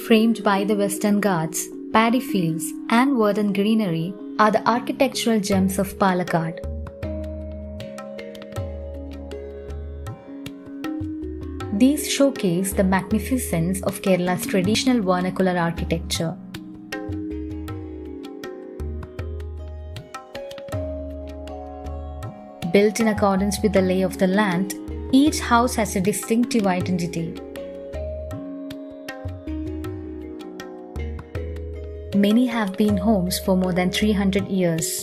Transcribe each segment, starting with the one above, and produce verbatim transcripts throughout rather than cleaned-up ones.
framed by the Western Ghats, paddy fields, and verdant greenery, are the architectural gems of Palakkad. These showcase the magnificence of Kerala's traditional vernacular architecture. Built in accordance with the lay of the land, each house has a distinctive identity. Many have been homes for more than three hundred years.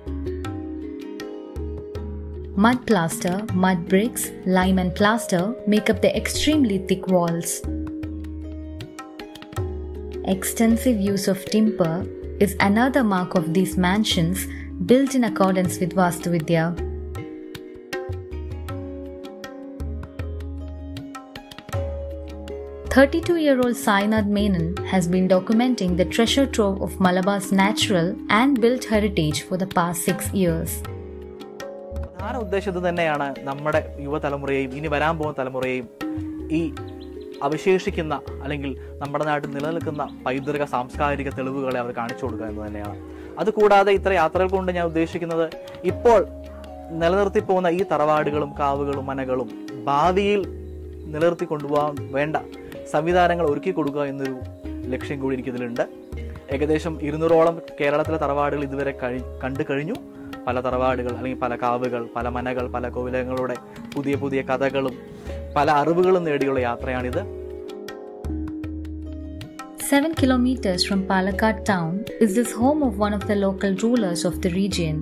Mud plaster, mud bricks, lime and plaster make up the extremely thick walls. Extensive use of timber is another mark of these mansions built in accordance with Vastu Vidya. thirty-two-year-old Sainath Menon has been documenting the treasure trove of Malabar's natural and built heritage for the past six years. പ്രധാന ഉദ്ദേശം തന്നെയാണ് നമ്മുടെ യുവതലമുറയെയും ഇനി വരാൻ പോകുന്ന തലമുറയെയും ഈ അവശേഷിക്കുന്ന അല്ലെങ്കിൽ നമ്മുടെ നാട്ടിൽ നിലനിൽക്കുന്ന പൈതൃക സാംസ്കാരിക തെളിവുകളെ അവർ കാണിച്ചു കൊടുക്കുക എന്ന് തന്നെയാണ്. അതുകൂടാതെ ഇത്ര യാത്രകൾ കൊണ്ട് ഞാൻ ഉദ്ദേശിക്കുന്നത് ഇപ്പോൾ നിലനിർത്തി പോകുന്ന ഈ തറവാടുകളും കാവുകളും മനകളും ഭാവിയിൽ നിലനിർത്തി കൊണ്ടുപോകാൻ വേണ്ട സംവിധാനങ്ങൾ ഒരുക്കി കൊടുക്കുക എന്നൊരു ലക്ഷ്യം കൂടി എനിക്കിതിലുണ്ട്. ഏകദേശം ഇരുന്നൂറോളം കേരളത്തിലെ തറവാടുകൾ ഇതുവരെ കഴി കണ്ടു കഴിഞ്ഞു. പല തറവാടുകൾ അല്ലെങ്കിൽ പല കാവുകൾ, പല മനകൾ, പല കോവിലങ്ങളുടെ പുതിയ പുതിയ കഥകളും പല അറിവുകളും നേടിയുള്ള യാത്രയാണിത്. Seven kilometers from Palakkad town is this home of one of the local rulers of the region.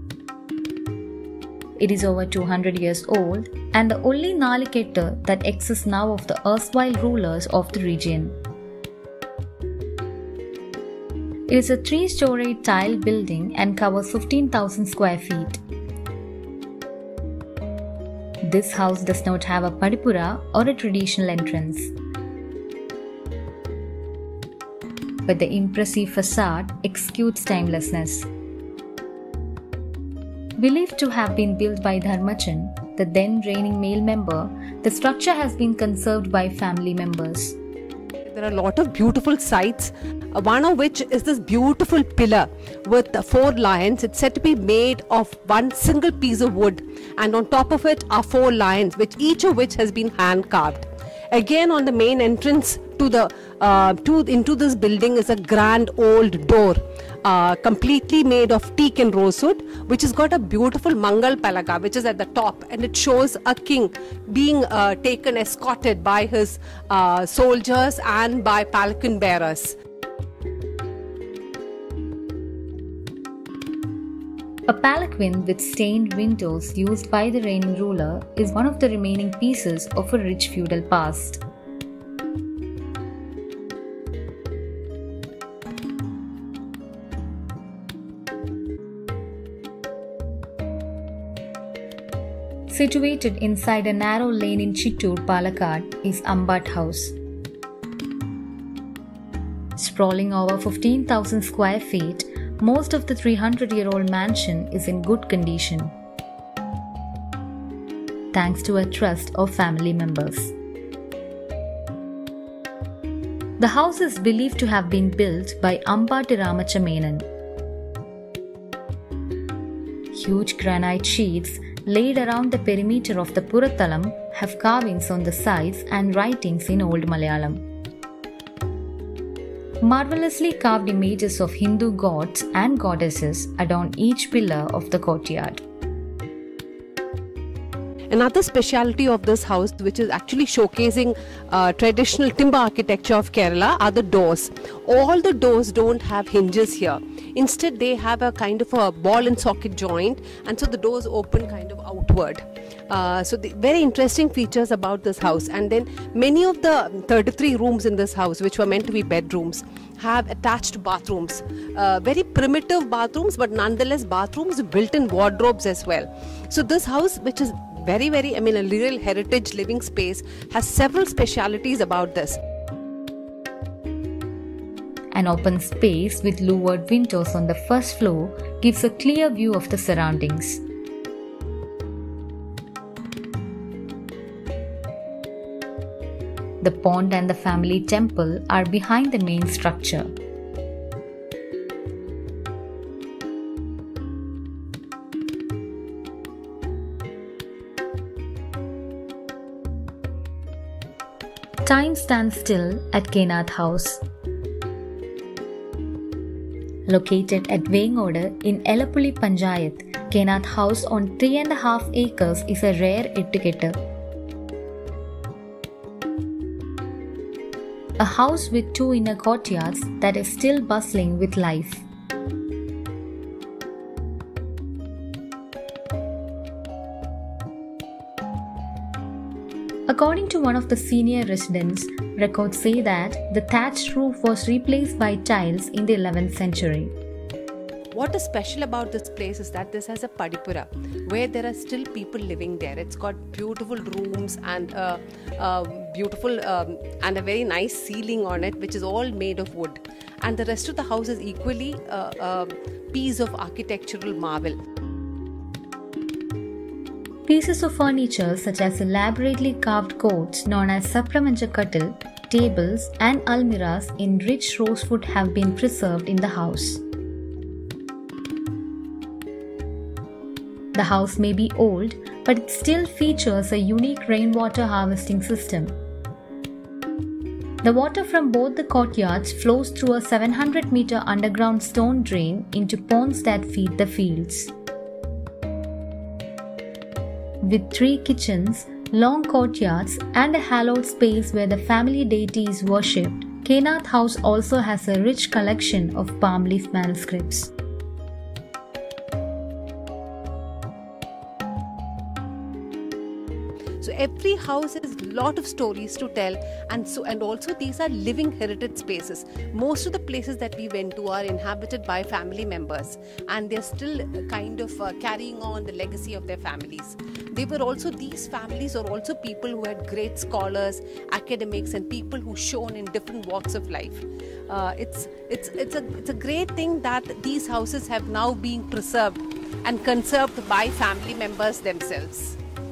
It is over two hundred years old and the only Naliketter that exists now of the erstwhile rulers of the region. It is a three-story tile building and covers fifteen thousand square feet. This house does not have a padipura or a traditional entrance, but the impressive facade exudes timelessness. Believed to have been built by Dharmachand, the then reigning male member, the structure has been conserved by family members. There are a lot of beautiful sites, one of which is this beautiful pillar with four lions. It's said to be made of one single piece of wood, and on top of it are four lions, which each of which has been hand carved. Again, on the main entrance to the uh, to into this building is a grand old door, uh, completely made of teak and rosewood, which has got a beautiful Mangal Palaga, which is at the top, and it shows a king being uh, taken, escorted by his uh, soldiers and by palanquin bearers. A palanquin with stained windows used by the reigning ruler is one of the remaining pieces of a rich feudal past. Situated inside a narrow lane in Chittoor, Palakkad, is Ambat House. Sprawling over fifteen thousand square feet, most of the three hundred year old mansion is in good condition, thanks to a trust of family members. The house is believed to have been built by Ambati Ramacha Menon. Huge granite sheets laid around the perimeter of the Purathalam have carvings on the sides and writings in Old Malayalam. Marvelously carved images of Hindu gods and goddesses adorn each pillar of the courtyard. Another speciality of this house, which is actually showcasing uh, traditional timber architecture of Kerala, are the doors. All the doors don't have hinges here. Instead, they have a kind of a ball and socket joint, and so the doors open kind of outward. Uh, so the very interesting features about this house. And then many of the thirty-three rooms in this house, which were meant to be bedrooms, have attached bathrooms. Uh, very primitive bathrooms, but nonetheless bathrooms with built-in wardrobes as well. So this house, which is very, very, I mean, a real heritage living space, has several specialities about this. An open space with louvered windows on the first floor gives a clear view of the surroundings. The pond and the family temple are behind the main structure. Time stands still at Kenath House. Located at Vengodu in Elappuli Panchayat, Kenath House on three and a half acres is a rare educator. A house with two inner courtyards that is still bustling with life. According to one of the senior residents, records say that the thatched roof was replaced by tiles in the eleventh century. What is special about this place is that this has a padipura where there are still people living there. It's got beautiful rooms and a, a beautiful um, and a very nice ceiling on it, which is all made of wood. And the rest of the house is equally a, a piece of architectural marvel. Pieces of furniture such as elaborately carved coats known as Sapramancha Kattil, tables and almiras in rich rosewood have been preserved in the house. The house may be old, but it still features a unique rainwater harvesting system. The water from both the courtyards flows through a seven hundred meter underground stone drain into ponds that feed the fields. With three kitchens, long courtyards, and a hallowed space where the family deity is worshipped, Kenath House also has a rich collection of palm leaf manuscripts. So every house has a lot of stories to tell, and so and also these are living heritage spaces. Most of the places that we went to are inhabited by family members, and they're still kind of uh, carrying on the legacy of their families. They were also, these families are also people who had great scholars, academics, and people who shone in different walks of life. Uh, it's it's it's a it's a great thing that these houses have now been preserved and conserved by family members themselves.